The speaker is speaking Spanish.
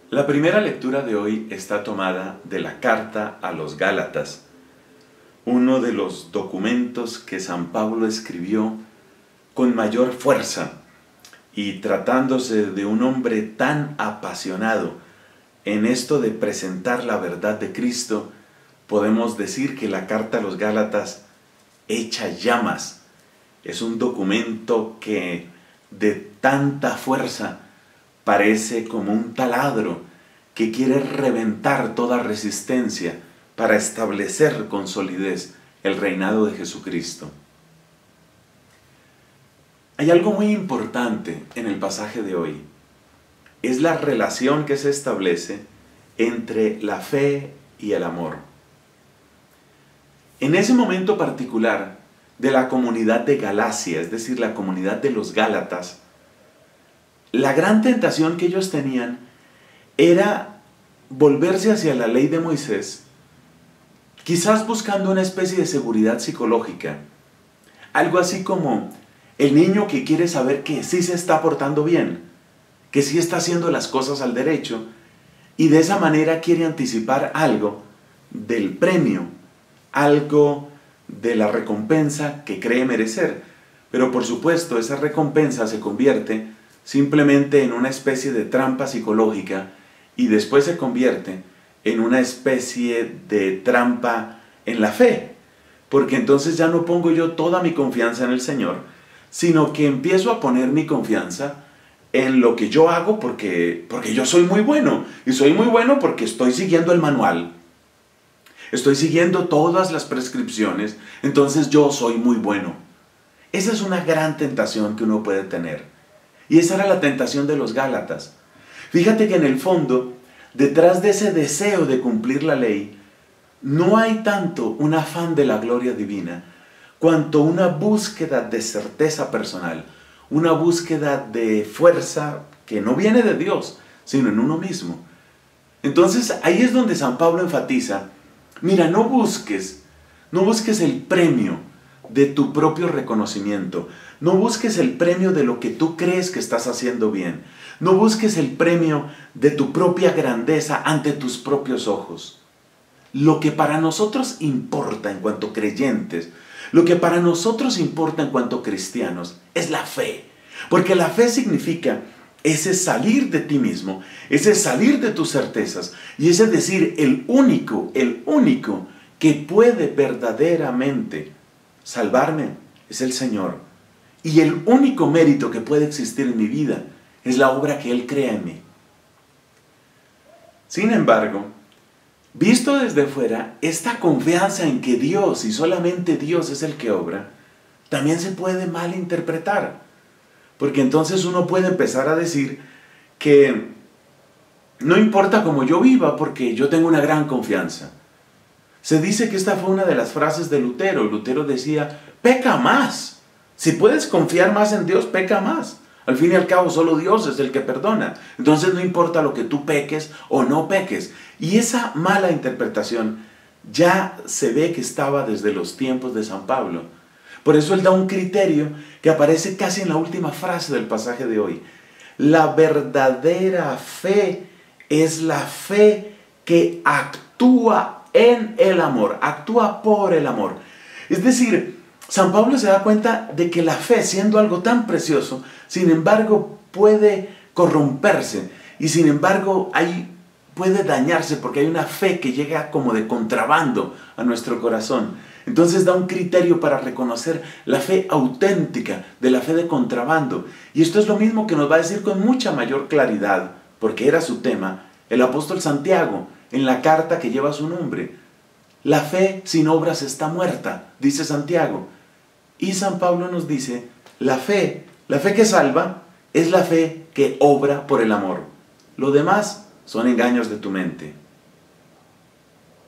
La primera lectura de hoy está tomada de la carta a los Gálatas, uno de los documentos que San Pablo escribió con mayor fuerza, y tratándose de un hombre tan apasionado en esto de presentar la verdad de Cristo, podemos decir que la carta a los Gálatas echa llamas. Es un documento que de tanta fuerza parece como un taladro que quiere reventar toda resistencia para establecer con solidez el reinado de Jesucristo. Hay algo muy importante en el pasaje de hoy. Es la relación que se establece entre la fe y el amor. En ese momento particular de la comunidad de Galacia, es decir, la comunidad de los Gálatas, la gran tentación que ellos tenían era volverse hacia la ley de Moisés, quizás buscando una especie de seguridad psicológica, algo así como el niño que quiere saber que sí se está portando bien, que sí está haciendo las cosas al derecho, y de esa manera quiere anticipar algo del premio, algo de la recompensa que cree merecer. Pero por supuesto, esa recompensa se convierte simplemente en una especie de trampa psicológica y después se convierte en una especie de trampa en la fe, porque entonces ya no pongo yo toda mi confianza en el Señor, sino que empiezo a poner mi confianza en lo que yo hago porque yo soy muy bueno, y soy muy bueno porque estoy siguiendo el manual, estoy siguiendo todas las prescripciones, entonces yo soy muy bueno. Esa es una gran tentación que uno puede tener, y esa era la tentación de los Gálatas. Fíjate que en el fondo, detrás de ese deseo de cumplir la ley, no hay tanto un afán de la gloria divina, cuanto una búsqueda de certeza personal, una búsqueda de fuerza que no viene de Dios, sino en uno mismo. Entonces ahí es donde San Pablo enfatiza, mira, no busques el premio de tu propio reconocimiento, no busques el premio de lo que tú crees que estás haciendo bien, no busques el premio de tu propia grandeza ante tus propios ojos. Lo que para nosotros importa en cuanto creyentes, lo que para nosotros importa en cuanto cristianos, es la fe. Porque la fe significa ese salir de ti mismo, ese salir de tus certezas, y ese decir, el único que puede verdaderamente salvarme es el Señor. Y el único mérito que puede existir en mi vida es la obra que Él crea en mí. Sin embargo, visto desde fuera, esta confianza en que Dios y solamente Dios es el que obra, también se puede malinterpretar. Porque entonces uno puede empezar a decir que no importa cómo yo viva porque yo tengo una gran confianza. Se dice que esta fue una de las frases de Lutero. Lutero decía, peca más. Si puedes confiar más en Dios, peca más. Al fin y al cabo, solo Dios es el que perdona. Entonces no importa lo que tú peques o no peques. Y esa mala interpretación ya se ve que estaba desde los tiempos de San Pablo. Por eso él da un criterio que aparece casi en la última frase del pasaje de hoy. La verdadera fe es la fe que actúa en el amor, actúa por el amor. Es decir, San Pablo se da cuenta de que la fe, siendo algo tan precioso, sin embargo puede corromperse y sin embargo puede dañarse porque hay una fe que llega como de contrabando a nuestro corazón. Entonces da un criterio para reconocer la fe auténtica de la fe de contrabando. Y esto es lo mismo que nos va a decir con mucha mayor claridad, porque era su tema, el apóstol Santiago, en la carta que lleva su nombre. La fe sin obras está muerta, dice Santiago. Y San Pablo nos dice, la fe que salva es la fe que obra por el amor. Lo demás son engaños de tu mente.